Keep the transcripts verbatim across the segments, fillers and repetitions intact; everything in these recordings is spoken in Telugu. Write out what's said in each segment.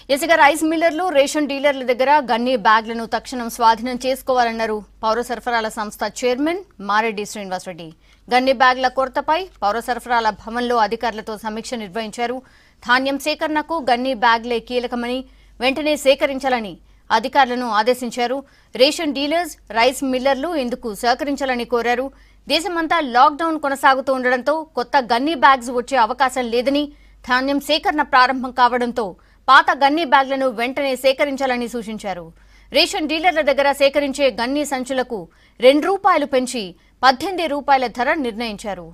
ఇసుక రైస్ మిల్లర్లు రేషన్ డీలర్ల దగ్గర గన్ని బ్యాగ్లను తక్షణం స్వాధీనం చేసుకోవాలన్నారు పౌర సరఫరాల సంస్థ చైర్మన్ మారెడ్డి శ్రీనివాసరెడ్డి. గన్ని బ్యాగ్ల కొరతపై పౌర సరఫరాల భవన్లో అధికారులతో సమీక్ష నిర్వహించారు. ధాన్యం సేకరణకు గన్ని బ్యాగ్లే కీలకమని వెంటనే సేకరించాలని అధికారులను ఆదేశించారు. రేషన్ డీలర్స్, రైస్ మిల్లర్లు ఇందుకు సహకరించాలని కోరారు. దేశమంతా లాక్డౌన్ కొనసాగుతూ ఉండడంతో కొత్త గన్ని బ్యాగ్స్ వచ్చే అవకాశం లేదని, ధాన్యం సేకరణ ప్రారంభం కావడంతో పాత గన్ని బ్యాగ్లను వెంటనే సేకరించాలని సూచించారు. రేషన్ డీలర్ల దగ్గర సేకరించే గన్ని సంచులకు రెండు రూపాయలు పెంచి పద్దెనిమిది రూపాయల ధర నిర్ణయించారు.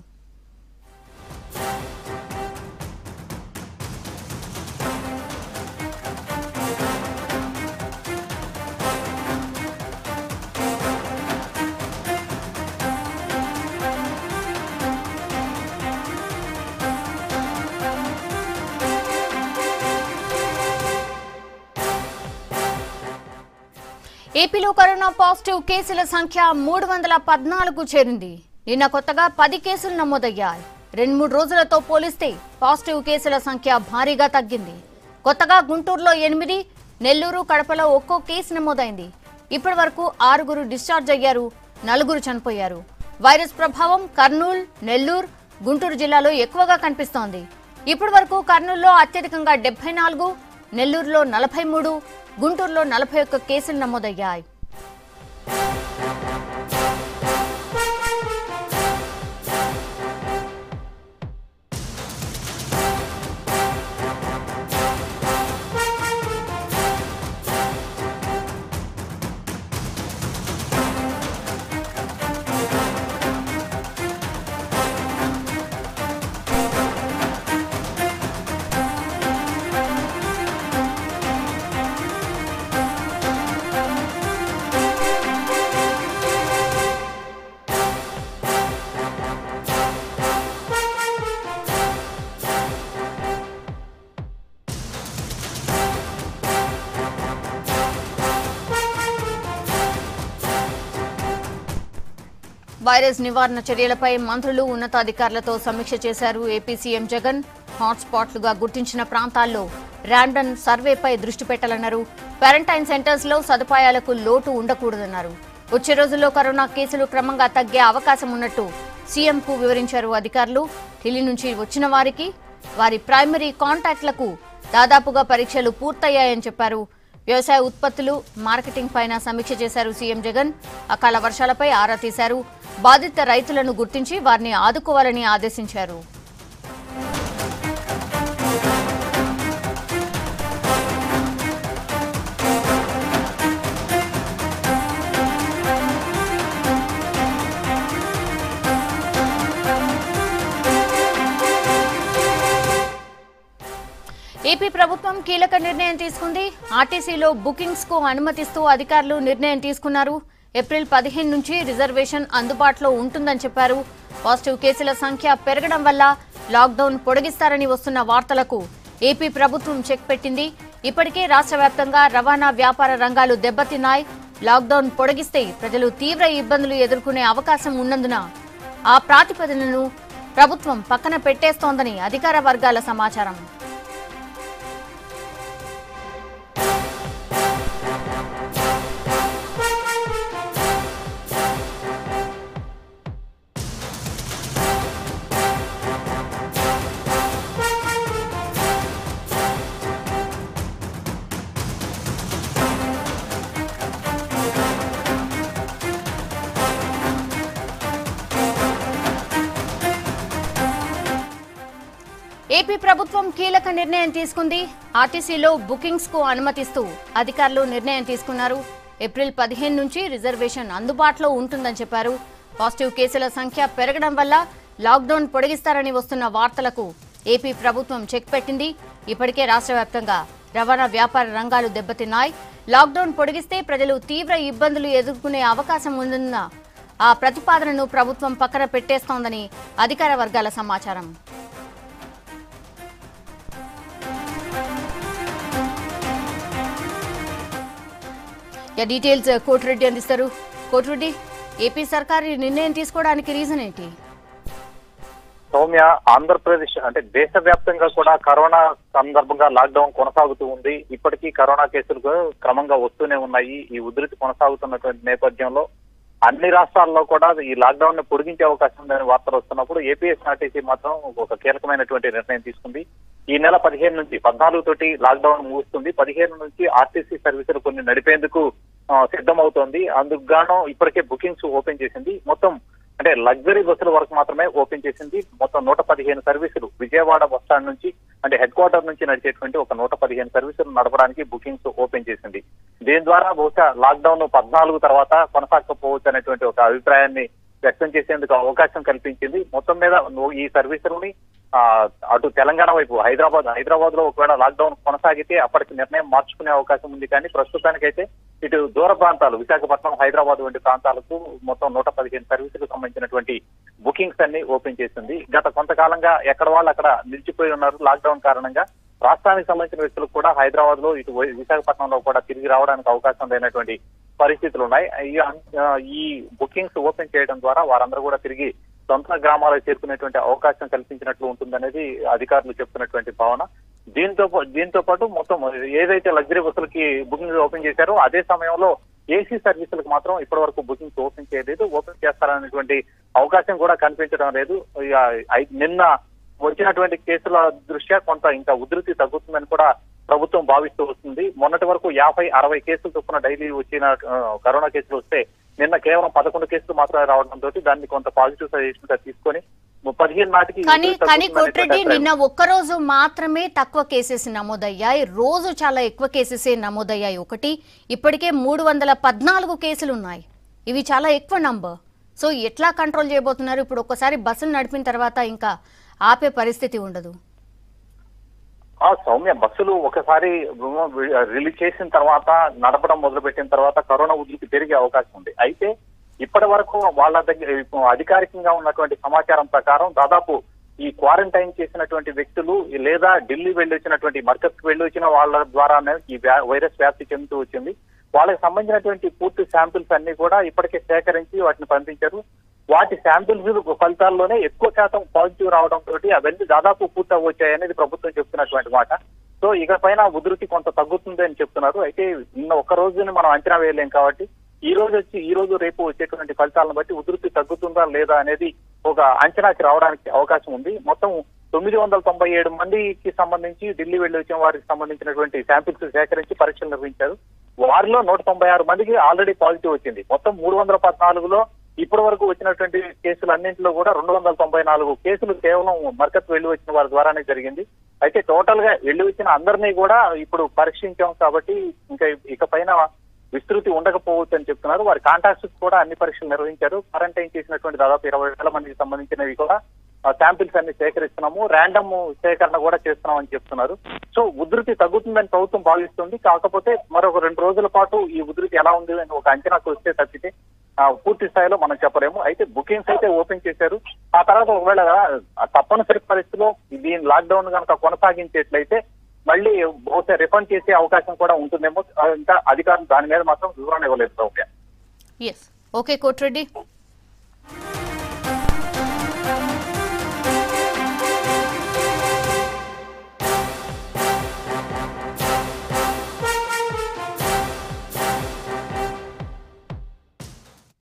ఏపీలో కరోనా పాజిటివ్ కేసుల సంఖ్య మూడు వందల పద్నాలుగు చేరింది. నిన్న కొత్తగా పది కేసులు నమోదయ్యాయి. రెండు మూడు రోజులతో పోలిస్తే పాజిటివ్ కేసుల సంఖ్య భారీగా తగ్గింది. కొత్తగా గుంటూరులో ఎనిమిది, నెల్లూరు, కడపలో ఒక్కో కేసు నమోదైంది. ఇప్పటి వరకు ఆరుగురు డిశ్చార్జ్ అయ్యారు, నలుగురు చనిపోయారు. వైరస్ ప్రభావం కర్నూలు, నెల్లూరు, గుంటూరు జిల్లాలో ఎక్కువగా కనిపిస్తోంది. ఇప్పటి వరకు కర్నూలులో అత్యధికంగా డెబ్బై నాలుగు, నెల్లూరులో నలభై మూడు, గుంటూరులో నలభై ఒక్క కేసులు నమోదయ్యాయి. వైరస్ నివారణ చర్యలపై మంత్రులు, ఉన్నతాధికారులతో సమీక్ష చేశారు. ఏపీ సీఎం జగన్ హాట్స్పాట్లుగా గుర్తించిన ప్రాంతాల్లో ర్యాండమ్ సర్వేపై దృష్టి పెట్టాలన్నారు. క్వారంటైన్ సెంటర్స్ లో సదుపాయాలకు లోటు ఉండకూడదన్నారు. వచ్చే రోజుల్లో కరోనా కేసులు క్రమంగా తగ్గే అవకాశం ఉన్నట్టు సీఎంకు వివరించారు అధికారులు. ఢిల్లీ నుంచి వచ్చిన వారికి, వారి ప్రైమరీ కాంటాక్ట్లకు దాదాపుగా పరీక్షలు పూర్తయ్యాయని చెప్పారు. వ్యవసాయ ఉత్పత్తులు, మార్కెటింగ్ పైన సమీక్ష చేశారు సీఎం జగన్. అకాల వర్షాలపై ఆరా తీశారు. బాధిత రైతులను గుర్తించి వారిని ఆదుకోవాలని ఆదేశించారు. ఏపీ ప్రభుత్వం కీలక నిర్ణయం తీసుకుంది. ఆర్టీసీలో బుకింగ్స్ కు అనుమతిస్తూ అధికారులు నిర్ణయం తీసుకున్నారు. ఏప్రిల్ పదిహేను నుంచి రిజర్వేషన్ అందుబాటులో ఉంటుందని చెప్పారు. పాజిటివ్ కేసుల సంఖ్య పెరగడం వల్ల లాక్డౌన్ పొడిగిస్తారని వస్తున్న వార్తలకు ఏపీ ప్రభుత్వం చెక్ పెట్టింది. ఇప్పటికే రాష్ట్ర వ్యాప్తంగా రవాణా, వ్యాపార రంగాలు దెబ్బతిన్నాయి. లాక్డౌన్ పొడిగిస్తే ప్రజలు తీవ్ర ఇబ్బందులు ఎదుర్కొనే అవకాశం ఉన్నందున ఆ ప్రాతిపదికను ప్రభుత్వం పక్కన పెట్టేస్తోందని అధికార వర్గాల సమాచారం. ఏపీ ప్రభుత్వం కీలక నిర్ణయం తీసుకుంది. ఆర్టీసీలో బుకింగ్స్ కు అనుమతిస్తూ అధికారులు నిర్ణయం తీసుకున్నారు. ఏప్రిల్ పదిహేను నుంచి రిజర్వేషన్ అందుబాటులో ఉంటుందని చెప్పారు. పాజిటివ్ కేసుల సంఖ్య పెరగడం వల్ల లాక్డౌన్ పొడిగిస్తారని వస్తున్న వార్తలకు ఏపీ ప్రభుత్వం చెక్ పెట్టింది. ఇప్పటికే రాష్ట్ర వ్యాప్తంగా రవాణా, వ్యాపార రంగాలు దెబ్బతిన్నాయి. లాక్డౌన్ పొడిగిస్తే ప్రజలు తీవ్ర ఇబ్బందులు ఎదుర్కొనే అవకాశం ఉందన్న ఆ ప్రతిపాదనను ప్రభుత్వం పక్కన పెట్టేస్తోందని అధికార వర్గాల సమాచారం. या డీటెయిల్స్ కోటిరెడ్డి అందిస్తారు. కోటిరెడ్డి, ఏపీ సర్కార్ నిర్ణయం తీసుకోవడానికి రీజన్ ఏంటి? సౌమ్య, ఆంధ్రప్రదేశ్ అంటే దేశవ్యాప్తంగా కూడా కరోనా సందర్భంగా లాక్డౌన్ కొనసాగుతూ ఉంది. ఇప్పటికీ కరోనా కేసులు క్రమంగా వస్తూనే ఉన్నాయి. ఈ ఉధృతి కొనసాగుతున్నటువంటి నేపథ్యంలో అన్ని రాష్ట్రాల్లో కూడా ఈ లాక్డౌన్ ని పొడిగించే అవకాశం ఉందని వార్తలు వస్తున్నప్పుడు ఏపీఎస్ఆర్టీసీ మాత్రం ఒక కీలకమైనటువంటి నిర్ణయం తీసుకుంది. ఈ నెల పదిహేను నుంచి పద్నాలుగు తోటి లాక్డౌన్ ముగుస్తుంది. పదిహేను నుంచి ఆర్టీసీ సర్వీసులు కొన్ని నడిపేందుకు సిద్ధమవుతోంది. అందుకు గాను ఇప్పటికే బుకింగ్స్ ఓపెన్ చేసింది. మొత్తం అంటే లగ్జరీ బస్సుల వరకు మాత్రమే ఓపెన్ చేసింది. మొత్తం నూట పదిహేను సర్వీసులు విజయవాడ బస్ స్టాండ్ నుంచి అంటే హెడ్ క్వార్టర్ నుంచి నడిచేటువంటి ఒక నూట పదిహేను సర్వీసులు నడపడానికి బుకింగ్స్ ఓపెన్ చేసింది. దీని ద్వారా బహుశా లాక్డౌన్ పద్నాలుగు తర్వాత కొనసాగకపోవచ్చు అనేటువంటి ఒక అభిప్రాయాన్ని వ్యక్తం చేసేందుకు అవకాశం కల్పించింది. మొత్తం మీద ఈ సర్వీసులని ఆ అటు తెలంగాణ వైపు హైదరాబాద్ హైదరాబాద్ లో ఒకవేళ లాక్డౌన్ కొనసాగితే అప్పటికి నిర్ణయం మార్చుకునే అవకాశం ఉంది. కానీ ప్రస్తుతానికైతే ఇటు దూర ప్రాంతాలు విశాఖపట్నం, హైదరాబాద్ వంటి ప్రాంతాలకు మొత్తం నూట పదిహేను సర్వీసులకు సంబంధించినటువంటి బుకింగ్స్ అన్ని ఓపెన్ చేసింది. గత కొంతకాలంగా ఎక్కడ వాళ్ళు అక్కడ నిలిచిపోయి ఉన్నారు లాక్డౌన్ కారణంగా. రాష్ట్రానికి సంబంధించిన వ్యక్తులకు కూడా హైదరాబాద్ లో ఇటు విశాఖపట్నంలో కూడా తిరిగి రావడానికి అవకాశం లేనటువంటి పరిస్థితులు ఉన్నాయి. ఈ బుకింగ్స్ ఓపెన్ చేయడం ద్వారా వారందరూ కూడా తిరిగి సొంత గ్రామాలకు చేరుకునేటువంటి అవకాశం కల్పించినట్లు ఉంటుందనేది అధికారులు చెప్తున్నటువంటి భావన. దీంతో దీంతో పాటు మొత్తం ఏదైతే లగ్జరీ బస్సులకి బుకింగ్ ఓపెన్ చేశారో అదే సమయంలో ఏసీ సర్వీసులకు మాత్రం ఇప్పటి వరకు బుకింగ్స్ ఓపెన్ చేయలేదు. ఓపెన్ చేస్తారనేటువంటి అవకాశం కూడా కనిపించడం లేదు. నిన్న వచ్చినటువంటి కేసుల దృష్ట్యా కొంత ఇంకా ఉధృతి తగ్గుతుందని కూడా ప్రభుత్వం భావిస్తూ వస్తుంది. మొన్నటి వరకు యాభై అరవై కేసులు చొప్పున డైలీ వచ్చిన కరోనా కేసులు వస్తే నిన్న కేవలం పదకొండు కేసులు మాత్రమే రావడంతో దాన్ని కొంత పాజిటివ్ సజెషన్ గా తీసుకొని పదిహేను నాటికి కానీ కోటిరెడ్డి నిన్న ఒక్క రోజు మాత్రమే తక్కువ కేసెస్ నమోదయ్యాయి, రోజు చాలా ఎక్కువ కేసెస్ నమోదయ్యాయి. ఒకటి ఇప్పటికే మూడు వందల పద్నాలుగు కేసులు ఉన్నాయి. ఇవి చాలా ఎక్కువ నంబర్. సో ఎట్లా కంట్రోల్ చేయబోతున్నారు? ఇప్పుడు ఒక్కసారి బస్సులు నడిపిన తర్వాత ఇంకా ఆపే పరిస్థితి ఉండదు. ఆ సౌమ్య, బస్సులు ఒకసారి రిలీజ్ చేసిన తర్వాత నడపడం మొదలుపెట్టిన తర్వాత కరోనా ఉధృతి పెరిగే అవకాశం ఉంది. అయితే ఇప్పటి వరకు వాళ్ళ దగ్గర అధికారికంగా ఉన్నటువంటి సమాచారం ప్రకారం దాదాపు ఈ క్వారంటైన్ చేసినటువంటి వ్యక్తులు లేదా ఢిల్లీ వెళ్లి వచ్చినటువంటి మర్కజ్ వెళ్లి వచ్చిన వాళ్ళ ద్వారానే ఈ వైరస్ వ్యాప్తి చెందుతూ వచ్చింది. వాళ్ళకి సంబంధించినటువంటి పూర్తి శాంపిల్స్ అన్ని కూడా ఇప్పటికే సేకరించి వాటిని పంపించారు. వాటి శాంపిల్స్ ఫలితాల్లోనే ఎక్కువ శాతం పాజిటివ్ రావడం తోటి అవన్నీ దాదాపు పూర్తి అవ్వచ్చాయి అనేది ప్రభుత్వం చెప్తున్నటువంటి మాట. సో ఇక పైన ఉధృతి కొంత తగ్గుతుంది అని చెప్తున్నారు. అయితే నిన్న ఒక్క రోజుని మనం అంచనా వేయలేం కాబట్టి ఈ రోజు వచ్చి ఈ రోజు రేపు వచ్చేటువంటి ఫలితాలను బట్టి ఉధృతి తగ్గుతుందా లేదా అనేది ఒక అంచనాకి రావడానికి అవకాశం ఉంది. మొత్తం తొమ్మిది వందల తొంభై ఏడు మందికి సంబంధించి ఢిల్లీ వెళ్లి వచ్చిన వారికి సంబంధించినటువంటి శాంపిల్స్ సేకరించి పరీక్షలు నిర్వహించారు. వారిలో నూట తొంభై ఆరు మందికి ఆల్రెడీ పాజిటివ్ వచ్చింది. మొత్తం మూడు వందల పద్నాలుగులో ఇప్పటి వరకు వచ్చినటువంటి కేసులు అన్నింటిలో కూడా రెండు వందల తొంభై నాలుగు కేసులు కేవలం మర్కజ్ వెళ్లి వచ్చిన వారి ద్వారానే జరిగింది. అయితే టోటల్ గా వెళ్లి వచ్చిన అందరినీ కూడా ఇప్పుడు పరీక్షించాం కాబట్టి ఇంకా ఇక పైన విస్తృతి ఉండకపోవచ్చు అని చెప్తున్నారు. వారి కాంటాక్ట్స్ కూడా అన్ని పరీక్షలు నిర్వహించారు. క్వారంటైన్ చేసినటువంటి దాదాపు ఇరవై వేల మందికి సంబంధించినవి కూడా శాంపిల్స్ అన్ని సేకరిస్తున్నాము, ర్యాండమ్ సేకరణ కూడా చేస్తున్నాం అని చెప్తున్నారు. సో ఉధృతి తగ్గుతుందని ప్రభుత్వం భావిస్తుంది. కాకపోతే మరొక రెండు రోజుల పాటు ఈ ఉధృతి ఎలా ఉంది అని ఒక అంచనాకు వస్తే తప్పితే పూర్తి స్థాయిలో మనం చెప్పలేము. అయితే బుకింగ్స్ అయితే ఓపెన్ చేశారు. ఆ తర్వాత ఒకవేళ తప్పనిసరి పరిస్థితిలో దీని లాక్డౌన్ కనుక కొనసాగించేట్లయితే మళ్ళీ బహుశా రిఫండ్ చేసే అవకాశం కూడా ఉంటుందేమో. ఇంకా అధికారులు దాని మీద మాత్రం వివరణ ఇవ్వలేదు. Okay okay Koti Reddy.